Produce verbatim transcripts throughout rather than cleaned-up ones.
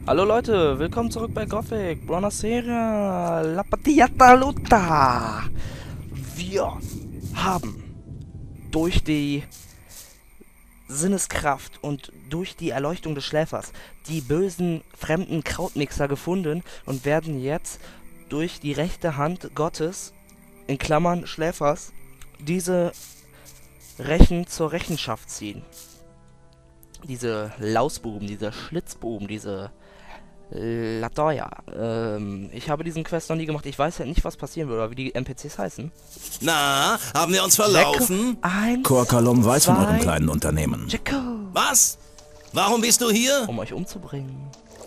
Hallo Leute, willkommen zurück bei Gothic. Buonasera, la patiata luta. Wir haben durch die Sinneskraft und durch die Erleuchtung des Schläfers die bösen fremden Krautmixer gefunden und werden jetzt durch die rechte Hand Gottes, in Klammern Schläfers, diese Rechen zur Rechenschaft ziehen. Diese Lausbuben, diese Schlitzbuben, diese Latoya. Ähm, ich habe diesen Quest noch nie gemacht. Ich weiß ja nicht, was passieren würde, oder wie die N P Cs heißen. Na, haben wir uns verlaufen? Eins, Korkalom weiß von eurem zwei, kleinen Unternehmen. Jacko, Was? Warum bist du hier? um euch umzubringen.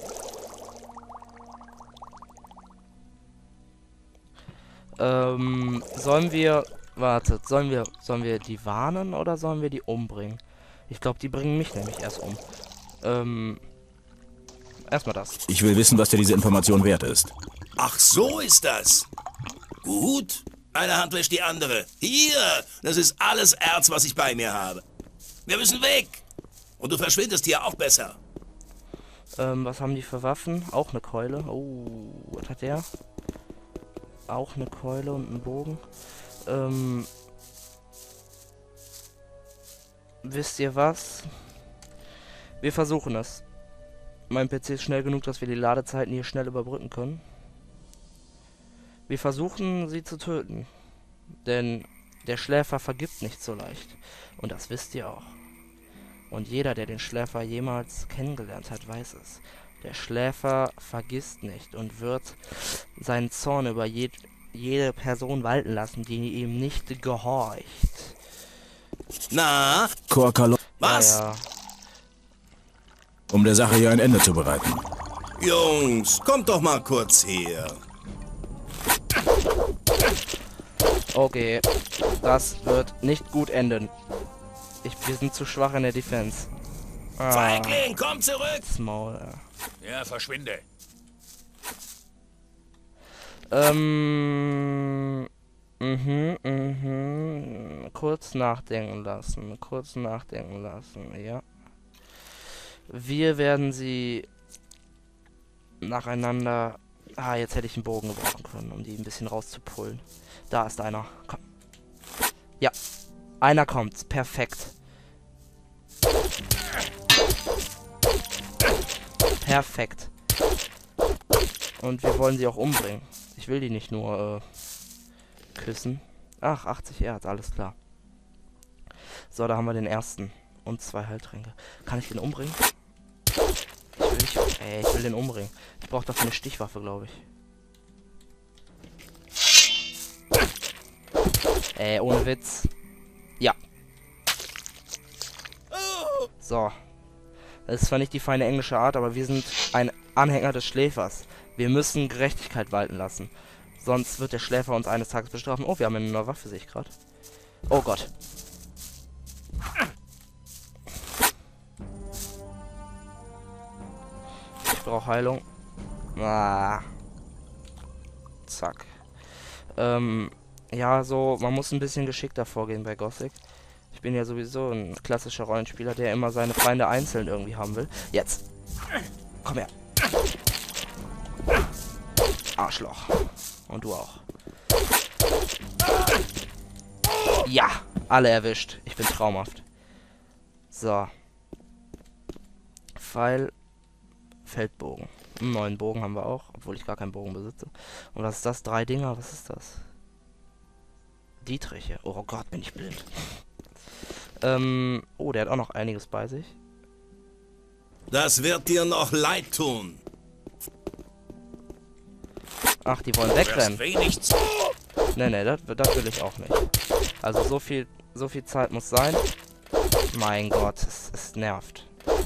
Ähm, sollen wir... Wartet, sollen wir, sollen wir die warnen oder sollen wir die umbringen? Ich glaube, die bringen mich nämlich erst um. Ähm... Erstmal das. Ich will wissen, was dir diese Information wert ist. Ach, so ist das. Gut. Eine Hand wäscht die andere. Hier, das ist alles Erz, was ich bei mir habe. Wir müssen weg. Und du verschwindest hier auch besser. Ähm, was haben die für Waffen? Auch eine Keule. Oh, was hat der? Auch eine Keule und einen Bogen. Ähm... Wisst ihr was? Wir versuchen es. Mein P C ist schnell genug, dass wir die Ladezeiten hier schnell überbrücken können. Wir versuchen, sie zu töten. Denn der Schläfer vergibt nicht so leicht. Und das wisst ihr auch. Und jeder, der den Schläfer jemals kennengelernt hat, weiß es. Der Schläfer vergisst nicht und wird seinen Zorn über jed jede Person walten lassen, die ihm nicht gehorcht. Na, Korkalom, was? Ja, ja. um der Sache hier ein Ende zu bereiten. Jungs, kommt doch mal kurz her. Okay, das wird nicht gut enden. Ich, wir sind zu schwach in der Defense. Ah, Feigling, komm zurück. das Maul. Ja. Ja, verschwinde. Ähm. Mhm, mhm. Kurz nachdenken lassen. Kurz nachdenken lassen, ja. Wir werden sie nacheinander... Ah, jetzt hätte ich einen Bogen gebrauchen können, um die ein bisschen rauszupullen. Da ist einer. Komm. Ja, einer kommt. Perfekt. Perfekt. Und wir wollen sie auch umbringen. Ich will die nicht nur äh, küssen. Ach, achtzig Erz, alles klar. So, da haben wir den ersten. Und zwei Heiltränke. Kann ich den umbringen? Ich will, nicht, ey, ich will den umbringen. Ich brauche dafür eine Stichwaffe, glaube ich. Ey, ohne Witz. Ja. So. Das ist zwar nicht die feine englische Art, aber wir sind ein Anhänger des Schläfers. Wir müssen Gerechtigkeit walten lassen. Sonst wird der Schläfer uns eines Tages bestrafen. Oh, wir haben eine neue Waffe, sehe ich gerade. Oh Gott. Ich brauche Heilung. Ah. Zack. Ähm, ja, so, man muss ein bisschen geschickter vorgehen bei Gothic. Ich bin ja sowieso ein klassischer Rollenspieler, der immer seine Feinde einzeln irgendwie haben will. Jetzt. Komm her. Arschloch. Und du auch. Ja, alle erwischt. Ich bin traumhaft. So. Pfeil. Feldbogen. Einen neuen Bogen haben wir auch, obwohl ich gar keinen Bogen besitze. Und was ist das? Drei Dinger? Was ist das? Dietriche. Oh Gott, bin ich blind. ähm, oh, der hat auch noch einiges bei sich. Das wird dir noch leid tun. Ach, die wollen wegrennen. Wenig zu. Ne, ne, das, das will ich auch nicht. Also so viel, so viel Zeit muss sein. Mein Gott, es, es nervt.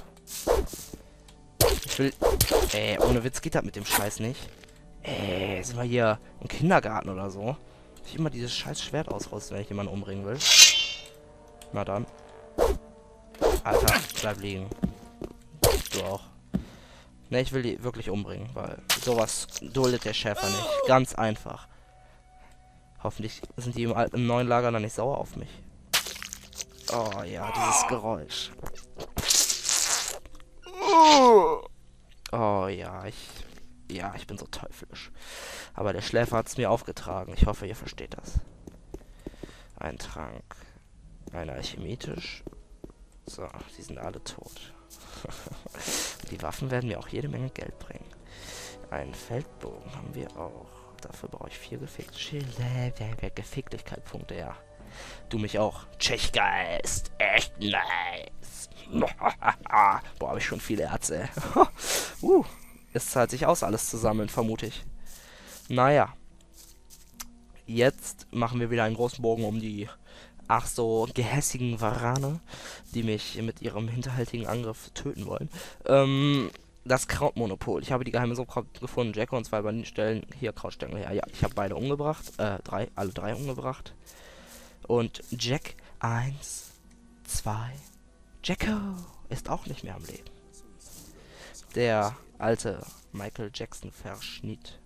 Ich will... Ey, ohne Witz geht das mit dem Scheiß nicht. Ey, sind wir hier im Kindergarten oder so? Ich immer dieses scheiß Schwert ausrüsten, wenn ich jemanden umbringen will. Na dann. Alter, bleib liegen. Du auch. Ne, ich will die wirklich umbringen, weil sowas duldet der Schäfer nicht. Ganz einfach. Hoffentlich sind die im, alten, im neuen Lager dann nicht sauer auf mich. Oh ja, dieses Geräusch. Oh ja, ich... Ja, ich bin so teuflisch. Aber der Schläfer hat es mir aufgetragen. Ich hoffe, ihr versteht das. Ein Trank. Ein Alchemietisch. So, die sind alle tot. Die Waffen werden mir auch jede Menge Geld bringen. Einen Feldbogen haben wir auch. Dafür brauche ich vier gefickt. Geficklichkeit-Punkte, ja. Du mich auch. Tschechgeist. Echt nice. Boah, habe ich schon viele Ärzte. uh, es zahlt sich aus, alles zu sammeln, vermute ich. Naja. Jetzt machen wir wieder einen großen Bogen um die ach so gehässigen Varane, die mich mit ihrem hinterhältigen Angriff töten wollen. Ähm, das Krautmonopol. Ich habe die geheime Subkraut gefunden. Jacko und zwei Banditen stellen hier Krautstängel her. Ja, ich habe beide umgebracht. Äh, drei, alle drei umgebracht. Und Jack, eins, zwei. Jacko ist auch nicht mehr am Leben. Der alte Michael Jackson Verschnitt.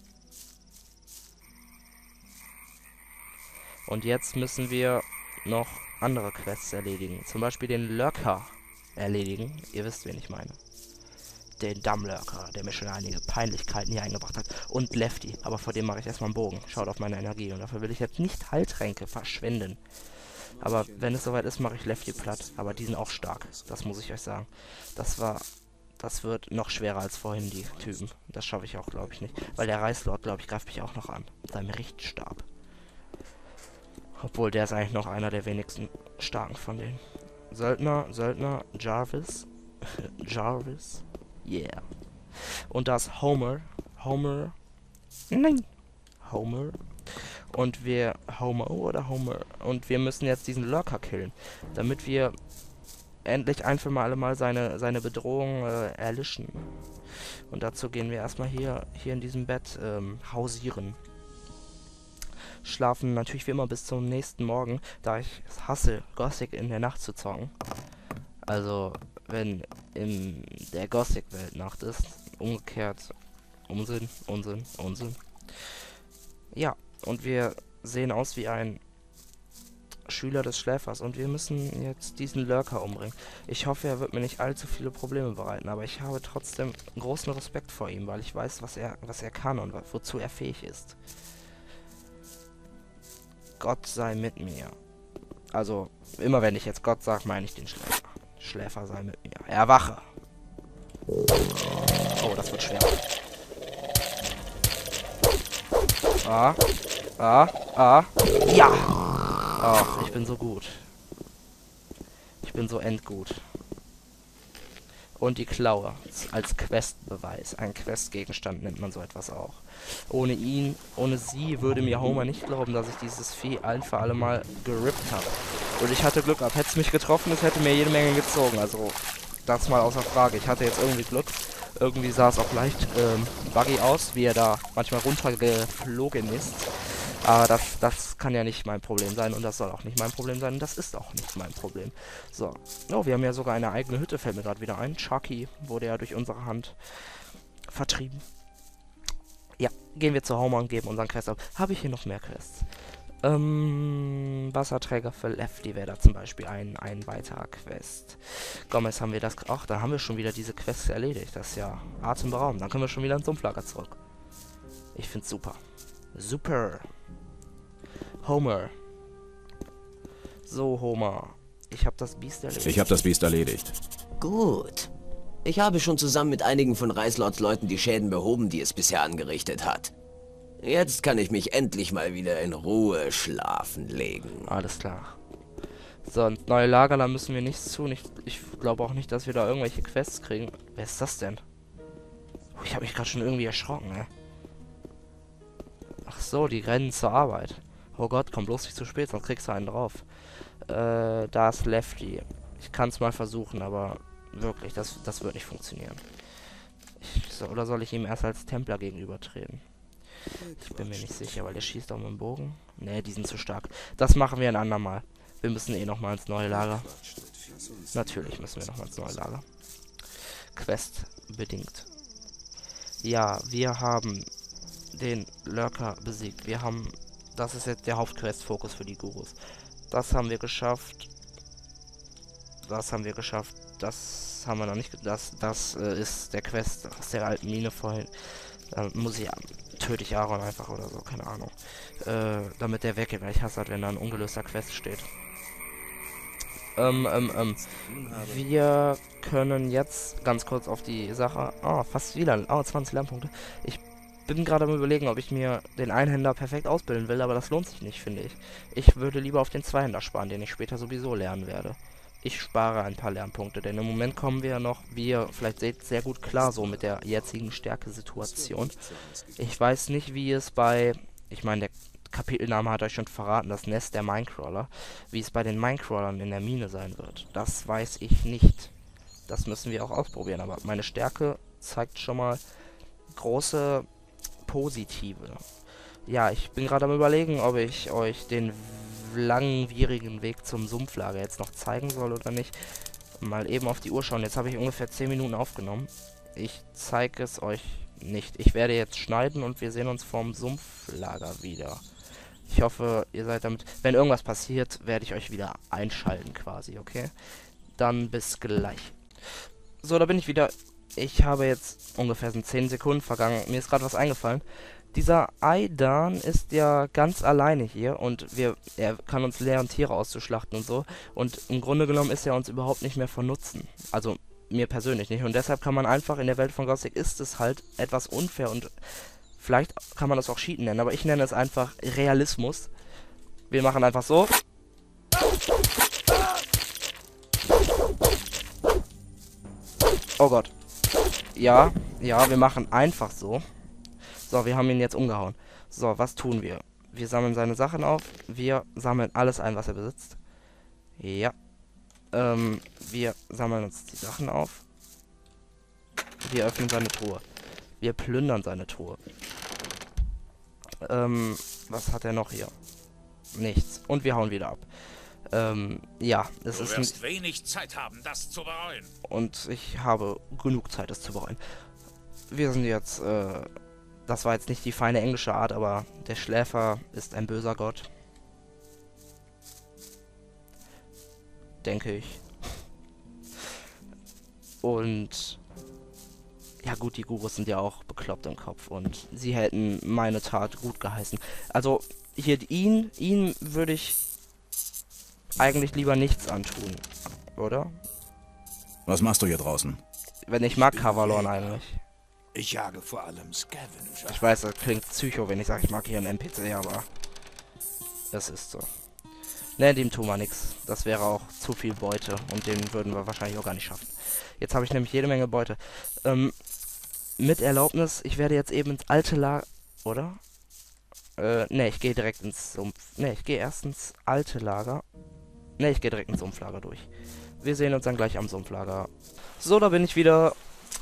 Und jetzt müssen wir noch andere Quests erledigen. Zum Beispiel den Lurker erledigen. Ihr wisst, wen ich meine. Den Dammlurker, der mir schon einige Peinlichkeiten hier eingebracht hat. Und Lefty, aber vor dem mache ich erstmal einen Bogen. Schaut auf meine Energie und dafür will ich jetzt nicht Heiltränke verschwenden. Aber wenn es soweit ist, mache ich Lefty platt. Aber die sind auch stark, das muss ich euch sagen. Das war... Das wird noch schwerer als vorhin, die Typen. Das schaffe ich auch, glaube ich, nicht. Weil der Reißlord, glaube ich, greift mich auch noch an. Mit seinem Richtstab. Obwohl, der ist eigentlich noch einer der wenigsten starken von denen. Söldner, Söldner, Jarvis. Jarvis. Yeah. Und das Homer. Homer. Nein. Homer. Und wir... Homer oder Homer. Und wir müssen jetzt diesen Lurker killen. Damit wir... endlich ein für alle Mal seine, seine Bedrohung äh, erlischen. Und dazu gehen wir erstmal hier, hier in diesem Bett ähm, hausieren. Schlafen natürlich wie immer bis zum nächsten Morgen, da ich es hasse, Gothic in der Nacht zu zocken. Also, wenn in der Gothic-Welt Nacht ist, umgekehrt, Unsinn, Unsinn, Unsinn. Ja, und wir sehen aus wie ein Schüler des Schläfers und wir müssen jetzt diesen Lurker umbringen. Ich hoffe, er wird mir nicht allzu viele Probleme bereiten, aber ich habe trotzdem großen Respekt vor ihm, weil ich weiß, was er, was er kann und wozu er fähig ist. Gott sei mit mir. Also, immer wenn ich jetzt Gott sage, meine ich den Schläfer. Schläfer sei mit mir. Erwache! Oh, das wird schwer. Ah, ah, ah. Ja! Ach, ich bin so gut. Ich bin so endgut. Und die Klaue als Questbeweis. Ein Questgegenstand nennt man so etwas auch. Ohne ihn, ohne sie würde mir Homer nicht glauben, dass ich dieses Vieh ein für alle Mal gerippt habe. Und ich hatte Glück gehabt. Hätte es mich getroffen, es hätte mir jede Menge gezogen. Also, das mal außer Frage. Ich hatte jetzt irgendwie Glück. Irgendwie sah es auch leicht ähm, buggy aus, wie er da manchmal runtergeflogen ist. Aber das, das kann ja nicht mein Problem sein und das soll auch nicht mein Problem sein und das ist auch nicht mein Problem. So, oh, wir haben ja sogar eine eigene Hütte, fällt mir gerade wieder ein. Chucky wurde ja durch unsere Hand vertrieben. Ja, gehen wir zu Homer und geben unseren Quest ab. Habe ich hier noch mehr Quests? Ähm, Wasserträger für Lefty wäre da zum Beispiel ein, ein weiterer Quest. Gomez haben wir das... Ach, da haben wir schon wieder diese Quests erledigt. Das ist ja atemberaubend. Dann können wir schon wieder ins Sumpflager zurück. Ich find's super. Super. Homer. So, Homer. Ich habe das Biest erledigt. Ich habe das Biest erledigt. Gut. Ich habe schon zusammen mit einigen von Reißlords Leuten die Schäden behoben, die es bisher angerichtet hat. Jetzt kann ich mich endlich mal wieder in Ruhe schlafen legen. Alles klar. So, ins neue Lager, da müssen wir nichts tun. Ich, ich glaube auch nicht, dass wir da irgendwelche Quests kriegen. Wer ist das denn? Oh, ich habe mich gerade schon irgendwie erschrocken, ne? Ach so, die rennen zur Arbeit. Oh Gott, komm bloß nicht zu spät, sonst kriegst du einen drauf. Äh, da ist Lefty. Ich kann es mal versuchen, aber wirklich, das, das wird nicht funktionieren. Ich, so, oder soll ich ihm erst als Templer gegenübertreten? Ich bin mir nicht sicher, weil der schießt auch mit dem Bogen. Ne, die sind zu stark. Das machen wir ein andermal. Wir müssen eh nochmal ins neue Lager. Natürlich müssen wir nochmal ins neue Lager. Quest bedingt. Ja, wir haben den Lurker besiegt. Wir haben... Das ist jetzt der Hauptquest-Fokus für die Gurus. Das haben wir geschafft. Das haben wir geschafft. Das das haben wir noch nicht. Das, das äh, ist der Quest aus der alten Mine vorhin. Da muss ich, töte ich Aaron einfach oder so, keine Ahnung. Äh, damit der weggeht, weil ich hasse halt, wenn da ein ungelöster Quest steht. Ähm, ähm, ähm. Wir können jetzt ganz kurz auf die Sache. Oh, fast wieder. Oh, zwanzig Lernpunkte. Ich bin gerade am Überlegen, ob ich mir den Einhänder perfekt ausbilden will, aber das lohnt sich nicht, finde ich. Ich würde lieber auf den Zweihänder sparen, den ich später sowieso lernen werde. Ich spare ein paar Lernpunkte, denn im Moment kommen wir ja noch, wie ihr vielleicht seht, sehr gut klar so mit der jetzigen Stärkesituation. Ich weiß nicht, wie es bei, ich meine, der Kapitelname hat euch schon verraten, das Nest der Minecrawler, wie es bei den Minecrawlern in der Mine sein wird. Das weiß ich nicht. Das müssen wir auch ausprobieren, aber meine Stärke zeigt schon mal große positive. Ja, ich bin gerade am Überlegen, ob ich euch den langwierigen Weg zum Sumpflager jetzt noch zeigen soll oder nicht. Mal eben auf die Uhr schauen. Jetzt habe ich ungefähr zehn Minuten aufgenommen. Ich zeige es euch nicht. Ich werde jetzt schneiden und wir sehen uns vorm Sumpflager wieder. Ich hoffe, ihr seid damit... Wenn irgendwas passiert, werde ich euch wieder einschalten quasi, okay? Dann bis gleich. So, da bin ich wieder. Ich habe jetzt ungefähr sind zehn Sekunden vergangen. Mir ist gerade was eingefallen. Dieser Aidan ist ja ganz alleine hier und wir, er kann uns lehren, Tiere auszuschlachten und so. Und im Grunde genommen ist er uns überhaupt nicht mehr von Nutzen. Also mir persönlich nicht. Und deshalb kann man einfach in der Welt von Gothic ist es halt etwas unfair und vielleicht kann man das auch Cheaten nennen, aber ich nenne es einfach Realismus. Wir machen einfach so. Oh Gott. Ja, ja, wir machen einfach so. So, wir haben ihn jetzt umgehauen. So, was tun wir? Wir sammeln seine Sachen auf. Wir sammeln alles ein, was er besitzt. Ja. Ähm, wir sammeln uns die Sachen auf. Wir öffnen seine Truhe. Wir plündern seine Truhe. Ähm, was hat er noch hier? Nichts. Und wir hauen wieder ab. Ähm, ja, es Du ist... wirst wenig Zeit haben, das zu bereuen. Und ich habe genug Zeit, es zu bereuen. Wir sind jetzt, äh... Das war jetzt nicht die feine englische Art, aber der Schläfer ist ein böser Gott. Denke ich. Und... Ja gut, die Gurus sind ja auch bekloppt im Kopf und sie hätten meine Tat gut geheißen. Also, hier ihn, ihn würde ich eigentlich lieber nichts antun, oder? Was machst du hier draußen? Wenn ich mag Kavalon eigentlich. Ich jage vor allem Scavenger. Ich weiß, das klingt psycho, wenn ich sage, ich mag hier einen N P C, aber es ist so. Ne, dem tun wir nichts. Das wäre auch zu viel Beute und den würden wir wahrscheinlich auch gar nicht schaffen. Jetzt habe ich nämlich jede Menge Beute. Ähm, mit Erlaubnis, ich werde jetzt eben ins alte Lager... Oder? Äh, ne, ich gehe direkt ins Sumpf... Ne, ich gehe erst ins alte Lager. Ne, ich gehe direkt ins Sumpflager durch. Wir sehen uns dann gleich am Sumpflager. So, da bin ich wieder...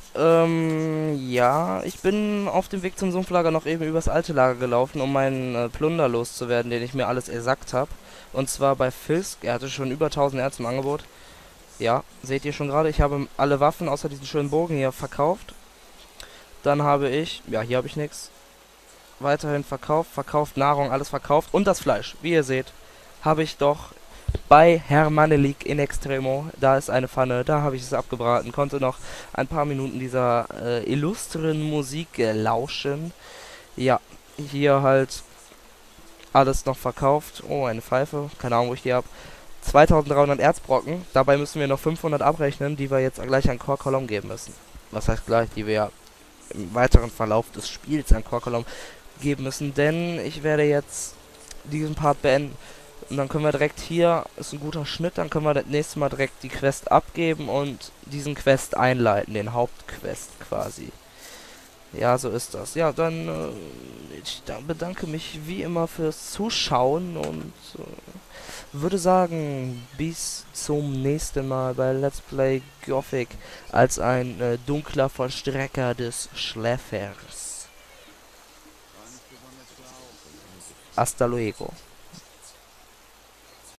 Ähm, ja, ich bin auf dem Weg zum Sumpflager noch eben übers alte Lager gelaufen, um meinen äh, Plunder loszuwerden, den ich mir alles ersackt habe. Und zwar bei Fisk. Er hatte schon über tausend Erz im Angebot. Ja, seht ihr schon gerade, ich habe alle Waffen außer diesen schönen Bogen hier verkauft. Dann habe ich, ja, hier habe ich nichts. Weiterhin verkauft, verkauft, Nahrung, alles verkauft. Und das Fleisch, wie ihr seht, habe ich doch bei Hermanelik in Extremo. Da ist eine Pfanne, da habe ich es abgebraten. Konnte noch ein paar Minuten dieser äh, illustren Musik äh, lauschen. Ja, hier halt alles noch verkauft. Oh, eine Pfeife, keine Ahnung, wo ich die habe. zweitausenddreihundert Erzbrocken. Dabei müssen wir noch fünfhundert abrechnen, die wir jetzt gleich an Korkolom geben müssen. Was heißt gleich, die wir ja im weiteren Verlauf des Spiels an Korkolom geben müssen. Denn ich werde jetzt diesen Part beenden. Und dann können wir direkt hier, ist ein guter Schnitt, dann können wir das nächste Mal direkt die Quest abgeben und diesen Quest einleiten, den Hauptquest quasi. Ja, so ist das. Ja, dann äh, ich bedanke mich wie immer fürs Zuschauen und äh, würde sagen, bis zum nächsten Mal bei Let's Play Gothic als ein äh, dunkler Vollstrecker des Schläfers. Hasta luego.